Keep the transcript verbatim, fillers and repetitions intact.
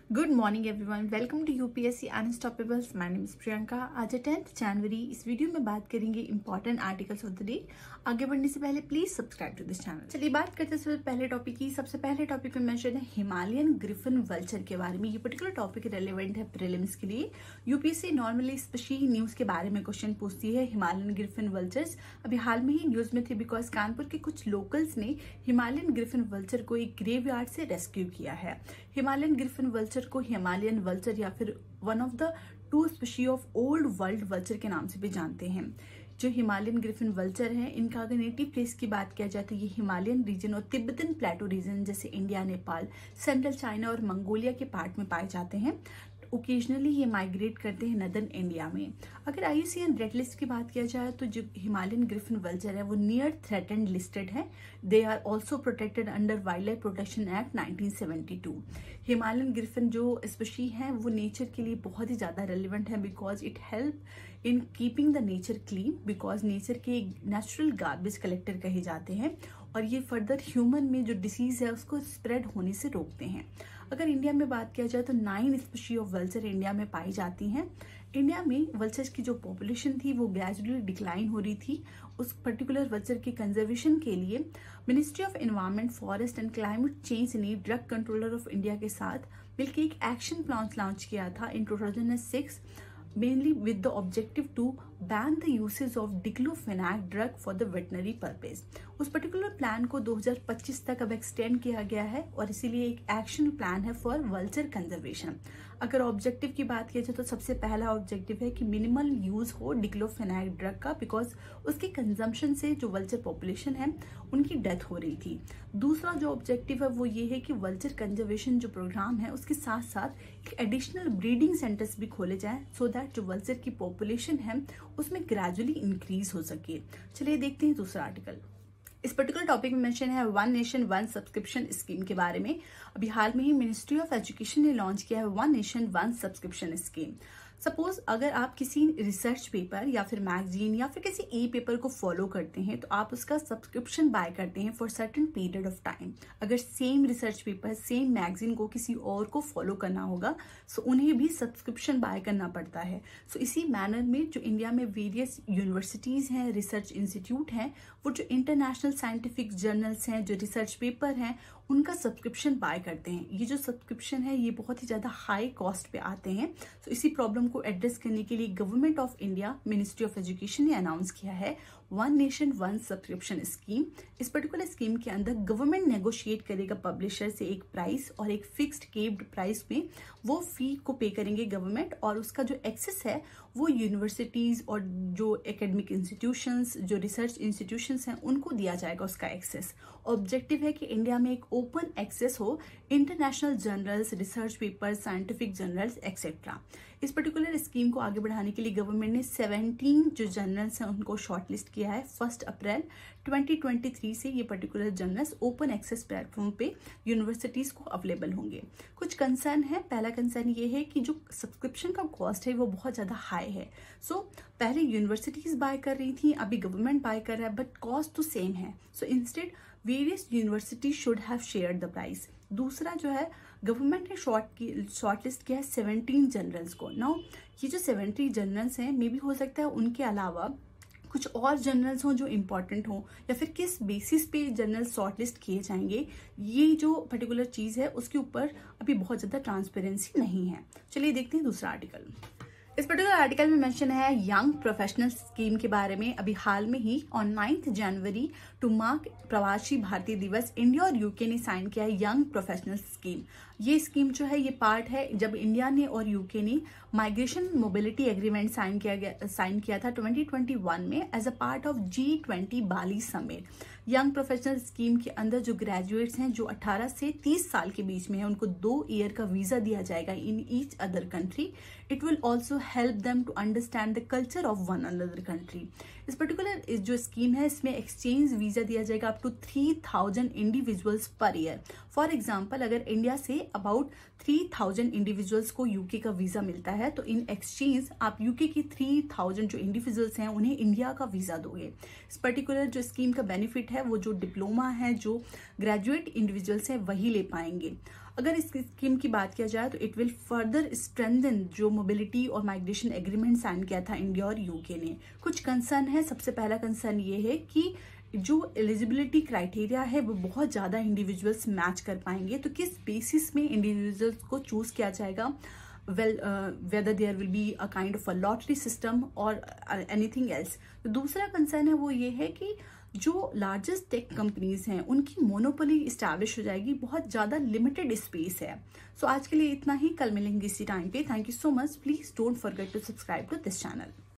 Good morning everyone, welcome to UPSC unstoppables. My name is Priyanka. आज है tenth जनवरी। इस वीडियो में बात करेंगे important articles of the day. आगे बढ़ने से पहले please subscribe to this channel. चलिए बात करते हैं पहले टॉपिक की। सबसे पहले टॉपिक में मेंशन है हिमालयन ग्रिफिन वल्चर के बारे में। ये पर्टिकुलर टॉपिक रेलेवेंट है प्रीलिम्स के लिए। यूपीएससी नॉर्मली स्पेशली न्यूज के बारे में क्वेश्चन पूछती है। हिमालयन ग्रिफिन वल्चर्स अभी हाल में ही न्यूज में थे बिकॉज कानपुर के कुछ लोकल्स ने हिमालयन ग्रिफिन वल्चर को एक ग्रेवयार्ड से रेस्क्यू किया है। हिमालयन ग्रिफिन वल्चर को हिमालयन वल्चर या फिर one of the two species of old world vulture के नाम से भी जानते हैं। जो हिमालयन ग्रिफिन वल्चर हैं, इनका अगर नेटिव प्लेस की बात किया जाए तो ये हिमालयन रीजन और तिब्बतन प्लेटो रीजन जैसे इंडिया, नेपाल, सेंट्रल चाइना और मंगोलिया के पार्ट में पाए जाते हैं। ओकेजनली ये माइग्रेट करते हैं नदर्न इंडिया में। अगर आईयूसीएन रेड लिस्ट की बात किया जाए तो जो हिमालयन ग्रिफिन वल्चर है वो नियर थ्रेटेंड लिस्टेड है। They are also protected under wildlife protection act nineteen seventy two. Himalayan griffon जो स्पीशी है वो नेचर के लिए बहुत ही ज्यादा रेलिवेंट है because it help in keeping the nature clean, because nature के नेचुरल गार्बेज कलेक्टर कहे जाते हैं और ये फर्दर ह्यूमन में जो डिसीज है उसको स्प्रेड होने से रोकते हैं। अगर इंडिया में बात किया जाए तो nine species of vulture India में पाई जाती हैं। इंडिया में वल्चर्स की जो पॉपुलेशन थी वो ग्रेजुअली डिक्लाइन हो रही थी। उस पर्टिकुलर वल्चर के कंजर्वेशन के लिए ministry of environment, forest and climate change ने ड्रग कंट्रोलर ऑफ इंडिया के साथ मिलकर एक एक्शन प्लान लॉन्च किया था in two thousand six, mainly with the objective to ban the usage of diclofenac drug for the veterinary purpose। उस particular plan को दो हज़ार पच्चीस तक अब एक्सटेंड किया गया है और इसीलिए एक एक्शन प्लान है फॉर वल्चर कंजर्वेशन। अगर ऑब्जेक्टिव की बात की जाए तो सबसे पहला ऑब्जेक्टिव है कि मिनिमल यूज हो डिक्लोफेनाक ड्रग का, बिकॉज उसके कंजम्पशन से जो वल्चर पॉपुलेशन है उनकी डेथ हो रही थी। दूसरा जो ऑब्जेक्टिव है वो ये है कि वल्चर कंजर्वेशन जो प्रोग्राम है उसके साथ साथ एक एडिशनल ब्रीडिंग सेंटर्स भी खोले जाए सो दैट जो वल्चर की पॉपुलेशन है उसमें ग्रेजुअली इंक्रीज हो सके। चलिए देखते हैं दूसरा आर्टिकल। इस पर्टिकुलर टॉपिक में मेंशन है one nation one subscription scheme के बारे में। अभी हाल में ही मिनिस्ट्री ऑफ एजुकेशन ने लॉन्च किया है one nation one subscription scheme. Suppose अगर आप किसी रिसर्च पेपर या फिर मैगजीन या फिर किसी ई पेपर को फॉलो करते हैं तो आप उसका सब्सक्रिप्शन बाय करते हैं for certain period of time. अगर same research paper, same magazine को किसी और को फॉलो करना होगा सो उन्हें भी सब्सक्रिप्शन बाय करना पड़ता है। सो इसी मैनर में जो इंडिया में वेरियस यूनिवर्सिटीज हैं, रिसर्च इंस्टीट्यूट हैं, वो जो इंटरनेशनल साइंटिफिक जर्नल्स हैं, जो रिसर्च पेपर हैं, उनका सब्सक्रिप्शन बाय करते हैं। ये जो सब्सक्रिप्शन है ये बहुत ही ज्यादा हाई कॉस्ट पे आते हैं। तो इसी प्रॉब्लम को एड्रेस करने के लिए government of India, ministry of education ने अनाउंस किया है one nation one subscription scheme. इस पर्टिकुलर स्कीम के अंदर गवर्नमेंट नेगोशिएट करेगा पब्लिशर से एक प्राइस और एक फिक्स्ड केप्ड प्राइस में वो फी को पे करेंगे गवर्नमेंट, और उसका जो एक्सेस है वो यूनिवर्सिटीज और जो एकेडमिक इंस्टीट्यूशंस, जो रिसर्च इंस्टीट्यूशंस हैं उनको दिया जाएगा उसका एक्सेस। ऑब्जेक्टिव है कि इंडिया में एक ओपन एक्सेस हो international journals, research paper, scientific journals etcetera. इस पर्टिकुलर स्कीम को आगे बढ़ाने के लिए गवर्नमेंट ने सेवनटीन जो जर्नल्स हैं उनको शॉर्टलिस्ट किया है। First April twenty twenty three से ये particular journals open access platform पे यूनिवर्सिटीज को अवेलेबल होंगे। कुछ कंसर्न है। पहला कंसर्न ये है कि जो सब्सक्रिप्शन का कॉस्ट है वो बहुत ज्यादा हाई है। सो so, पहले यूनिवर्सिटीज बाय कर रही थी, अभी गवर्नमेंट बाय कर रहा है, बट कॉस्ट तो सेम है। So instead various university should have shared the price. दूसरा जो है गवर्नमेंट ने शॉर्ट की शॉर्टलिस्ट किया है सेवनटीन जर्नल्स को। नाउ ये जो सेवेंटी जर्नल्स हैं मे भी हो सकता है उनके अलावा कुछ और जर्नल्स हों जो इम्पोर्टेंट हों, या फिर किस बेसिस पे जर्नल्स शॉर्टलिस्ट किए जाएंगे, ये जो पर्टिकुलर चीज है उसके ऊपर अभी बहुत ज्यादा ट्रांसपेरेंसी नहीं है। चलिए देखते हैं दूसरा आर्टिकल। इस पर्टिकुलर आर्टिकल में मेंशन है यंग प्रोफेशनल स्कीम के बारे में। अभी हाल में ही on ninth January to mark Pravasi Bharatiya दिवस इंडिया और यूके ने साइन किया है यंग प्रोफेशनल स्कीम। ये स्कीम जो है ये पार्ट है जब इंडिया ने और यूके ने माइग्रेशन मोबिलिटी एग्रीमेंट साइन किया गया साइन किया था ट्वेंटी ट्वेंटी वन में as a part of G twenty Bali summit. Young professional scheme के अंदर जो ग्रेजुएट्स हैं जो अठारह से तीस साल के बीच में है उनको दो ईयर का वीजा दिया जाएगा in each other country. It will also help them to understand the culture of one another country. इस पर्टिकुलर जो स्कीम है इसमें एक्सचेंज वीजा दिया जाएगा up to three thousand individuals per year. For example अगर इंडिया से अबाउट थ्री थाउजेंड इंडिविजुअल्स को यूके का वीजा मिलता है तो इन एक्सचेंज आप यूके की थ्री थाउजेंड जो इंडिविजुअल्स हैं उन्हें इंडिया का वीजा दोगे। इस पर्टिकुलर जो स्कीम का बेनिफिट है वो जो डिप्लोमा है, जो ग्रेजुएट इंडिविजुअल्स हैं वही ले पाएंगे। अगर इस स्कीम की बात किया जाए तो इट विल फर्दर स्ट्रेंथन जो मोबिलिटी और माइग्रेशन एग्रीमेंट साइन किया था इंडिया और यूके ने। कुछ कंसर्न है। सबसे पहला कंसर्न ये है कि जो एलिजिबिलिटी क्राइटेरिया है वो बहुत ज़्यादा इंडिविजुअल्स मैच कर पाएंगे, तो किस बेसिस में इंडिविजुअल्स को चूज किया जाएगा, well whether there will be a kind of a lottery system और एनीथिंग एल्स। तो दूसरा कंसर्न है वो ये है कि जो लार्जेस्ट टेक कंपनीज हैं उनकी मोनोपोली इस्टेब्लिश हो जाएगी, बहुत ज़्यादा लिमिटेड स्पेस है। सो so, आज के लिए इतना ही, कल मिलेंगे इसी टाइम पे। Thank you so much. Please don't forget to subscribe to this channel.